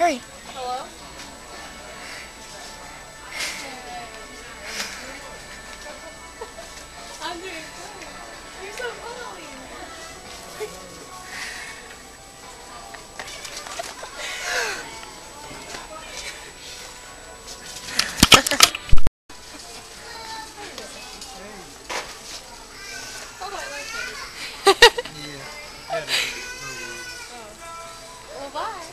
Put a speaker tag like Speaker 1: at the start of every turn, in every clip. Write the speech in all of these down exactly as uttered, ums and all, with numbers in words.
Speaker 1: Hurry.
Speaker 2: Hello? I'm doing good. You're so funny. Oh, I like it.
Speaker 3: Yeah.
Speaker 2: Oh. Well, bye.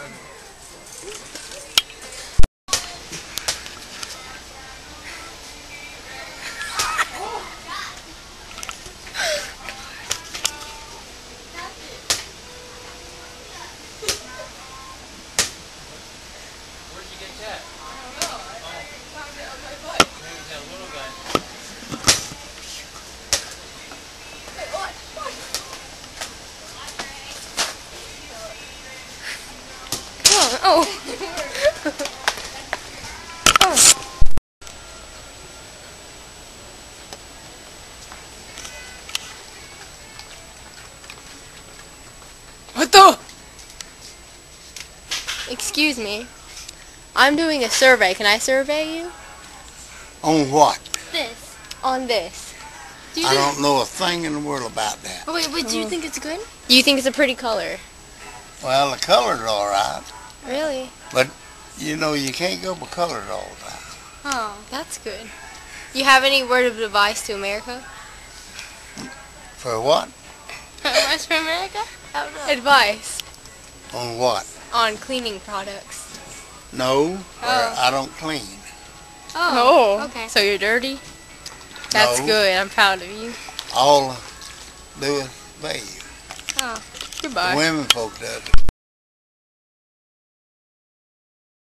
Speaker 3: Where'd you get that?
Speaker 2: I don't know. I, I found it on my bike.
Speaker 3: Maybe that little guy.
Speaker 2: Wait, what? What?
Speaker 1: Come on. Oh. Oh. What the? Excuse me. I'm doing a survey. Can I survey you?
Speaker 4: On what?
Speaker 2: This.
Speaker 1: On this.
Speaker 2: Do you
Speaker 4: I
Speaker 2: think,
Speaker 4: don't know a thing in the world about that.
Speaker 2: oh, wait, wait, do you think it's good?
Speaker 1: Do you think it's a pretty color?
Speaker 4: Well, the color's all right,
Speaker 1: Really?
Speaker 4: but you know you can't go by colors all the time.
Speaker 1: Oh, that's good. You have any word of advice to America?
Speaker 4: For what?
Speaker 1: Advice for America? Advice
Speaker 4: On what?
Speaker 1: on cleaning products.
Speaker 4: No, or
Speaker 1: Oh.
Speaker 4: I don't clean.
Speaker 1: Oh,
Speaker 2: okay.
Speaker 1: So you're dirty? That's
Speaker 4: No.
Speaker 1: good. I'm proud of you.
Speaker 4: All I do is bathe.
Speaker 1: Oh,
Speaker 4: The
Speaker 1: goodbye.
Speaker 4: women folk does it.